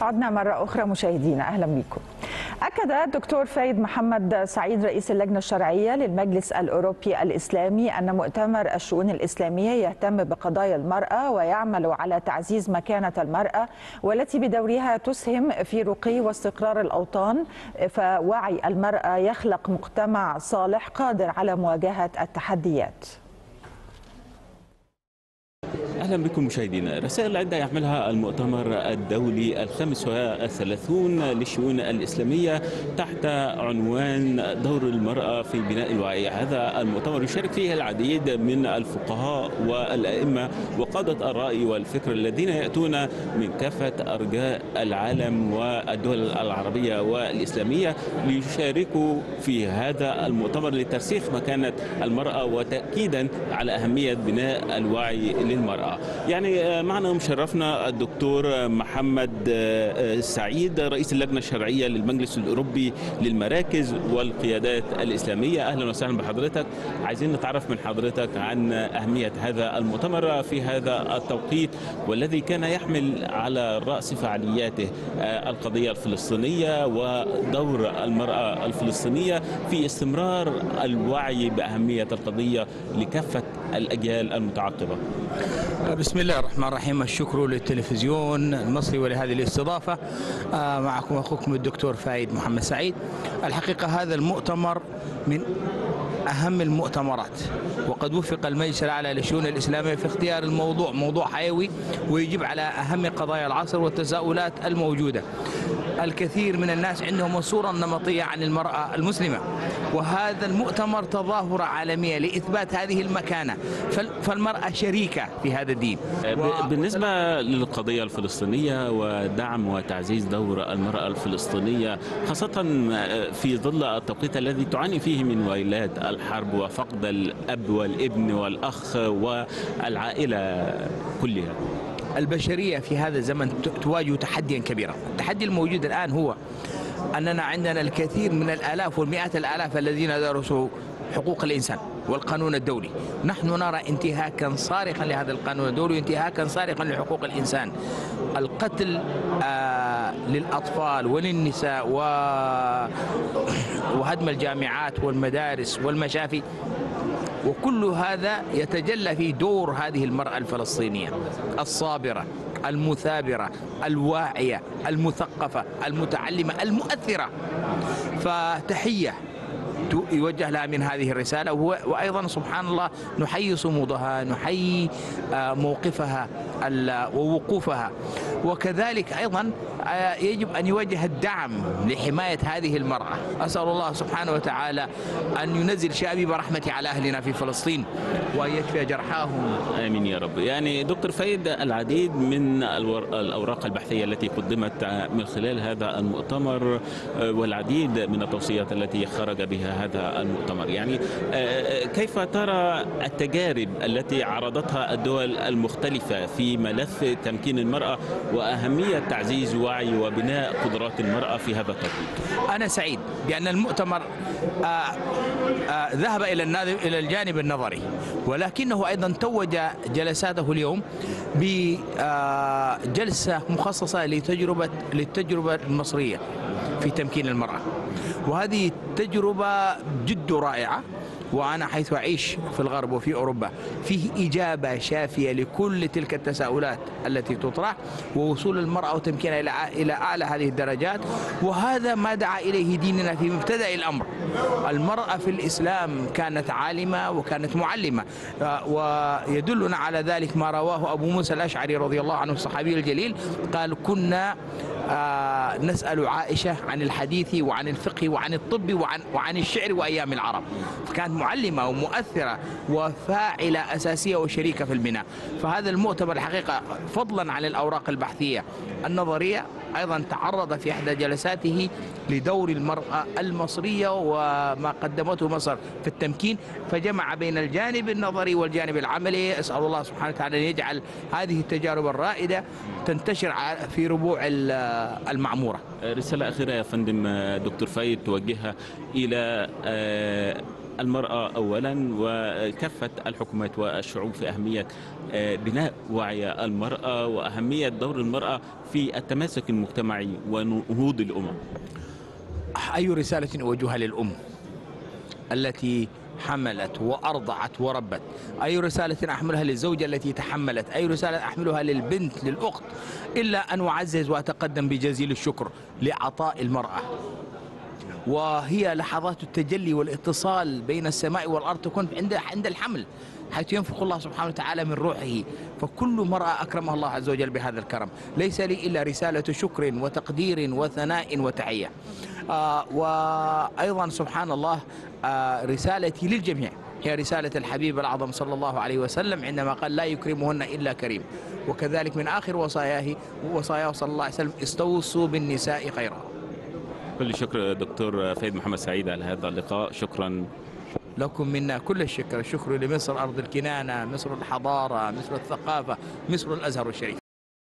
عدنا مرة أخرى مشاهدينا، أهلا بكم. أكد الدكتور فايد محمد سعيد رئيس اللجنة الشرعية للمجلس الأوروبي الإسلامي أن مؤتمر الشؤون الإسلامية يهتم بقضايا المرأة ويعمل على تعزيز مكانة المرأة، والتي بدورها تسهم في رقي واستقرار الأوطان، فوعي المرأة يخلق مجتمع صالح قادر على مواجهة التحديات. أهلا بكم مشاهدينا. رسائل عدة يحملها المؤتمر الدولي ال35 للشؤون الإسلامية تحت عنوان دور المرأة في بناء الوعي. هذا المؤتمر يشارك فيه العديد من الفقهاء والأئمة وقادة الرأي والفكر الذين يأتون من كافة أرجاء العالم والدول العربية والإسلامية ليشاركوا في هذا المؤتمر لترسيخ مكانة المرأة وتأكيدا على أهمية بناء الوعي للمرأة. يعني معنا مشرفنا الدكتور محمد سعيد رئيس اللجنة الشرعية للمجلس الأوروبي للمراكز والقيادات الإسلامية. أهلا وسهلا بحضرتك. عايزين نتعرف من حضرتك عن أهمية هذا المؤتمر في هذا التوقيت، والذي كان يحمل على رأس فعالياته القضية الفلسطينية ودور المرأة الفلسطينية في استمرار الوعي بأهمية القضية لكافة الأجيال المتعاقبة. بسم الله الرحمن الرحيم. الشكر للتلفزيون المصري ولهذه الاستضافة. معكم أخوكم الدكتور فايد محمد سعيد. الحقيقة هذا المؤتمر من أهم المؤتمرات، وقد وفق المجلس الأعلى للشؤون الإسلامية في اختيار الموضوع موضوع حيوي ويجب على أهم قضايا العصر والتساؤلات الموجودة. الكثير من الناس عندهم صورة نمطية عن المرأة المسلمة، وهذا المؤتمر تظاهرة عالمية لإثبات هذه المكانة، فالمرأة شريكة في هذا الدين. بالنسبة للقضية الفلسطينية ودعم وتعزيز دور المرأة الفلسطينية، خاصة في ظل التوقيت الذي تعاني فيه من ويلات الحرب وفقد الأب والابن والأخ والعائلة كلها. البشرية في هذا الزمن تواجه تحديا كبيرا. التحدي الموجود الآن هو أننا عندنا الكثير من الآلاف والمئات الآلاف الذين درسوا حقوق الإنسان والقانون الدولي. نحن نرى انتهاكا صارخا لهذا القانون الدولي وانتهاكا صارخا لحقوق الإنسان. القتل للأطفال وللنساء وهدم الجامعات والمدارس والمشافي، وكل هذا يتجلى في دور هذه المرأة الفلسطينية الصابرة المثابرة الواعية المثقفة المتعلمة المؤثرة. فتحية يوجه لها من هذه الرسالة، وأيضا سبحان الله نحيي صمودها، نحيي موقفها ووقوفها، وكذلك أيضا يجب أن يوجه الدعم لحماية هذه المرأة. أسأل الله سبحانه وتعالى أن ينزل شابيب رحمته على أهلنا في فلسطين وأن يشفي جرحاهم. آمين يا رب. يعني دكتور فايد، العديد من الأوراق البحثية التي قدمت من خلال هذا المؤتمر والعديد من التوصيات التي خرج بها هذا المؤتمر، يعني كيف ترى التجارب التي عرضتها الدول المختلفة في ملف تمكين المرأة وأهمية تعزيز وعي وبناء قدرات المرأة في هذا التوقيت؟ أنا سعيد بأن المؤتمر ذهب إلى الجانب النظري، ولكنه أيضا توج جلساته اليوم بجلسة مخصصة للتجربة المصرية في تمكين المرأة، وهذه تجربة جد رائعة. وأنا حيث أعيش في الغرب وفي أوروبا فيه إجابة شافية لكل تلك التساؤلات التي تطرح، ووصول المرأة وتمكينها إلى أعلى هذه الدرجات، وهذا ما دعا إليه ديننا في مبتدأ الأمر. المرأة في الإسلام كانت عالمة وكانت معلمة، ويدلنا على ذلك ما رواه أبو موسى الأشعري رضي الله عنه الصحابي الجليل، قال: كنا نسأل عائشة عن الحديث وعن الفقه وعن الطب وعن الشعر وأيام العرب. فكانت معلمة ومؤثرة وفاعلة أساسية وشريكة في البناء. فهذا المؤتمر الحقيقة فضلا عن الأوراق البحثية النظرية أيضا تعرض في إحدى جلساته لدور المرأة المصرية وما قدمته مصر في التمكين، فجمع بين الجانب النظري والجانب العملي. أسأل الله سبحانه وتعالى أن يجعل هذه التجارب الرائدة تنتشر في ربوع المعمورة. رسالة أخيرة يا فندم دكتور فايد توجهها إلى المرأة أولا وكافة الحكومات والشعوب في أهمية بناء وعي المرأة وأهمية دور المرأة في التماسك المجتمعي ونهوض الأمم؟ أي رسالة أوجهها للأم التي حملت وأرضعت وربت؟ أي رسالة أحملها للزوجة التي تحملت؟ أي رسالة أحملها للبنت للأخت؟ إلا أن أعزز وأتقدم بجزيل الشكر لعطاء المرأة، وهي لحظات التجلي والاتصال بين السماء والأرض تكون عند الحمل، حيث ينفخ الله سبحانه وتعالى من روحه. فكل مرأة أكرمها الله عز وجل بهذا الكرم. ليس لي إلا رسالة شكر وتقدير وثناء وتحية. وأيضا سبحان الله رسالتي للجميع هي رسالة الحبيب الأعظم صلى الله عليه وسلم عندما قال لا يكرمهن إلا كريم. وكذلك من آخر وصاياه صلى الله عليه وسلم استوصوا بالنساء خيرا. كل الشكر دكتور فايد محمد سعيد على هذا اللقاء. شكرا لكم منا كل الشكر. الشكر لمصر أرض الكنانة، مصر الحضارة، مصر الثقافة، مصر الأزهر الشريف.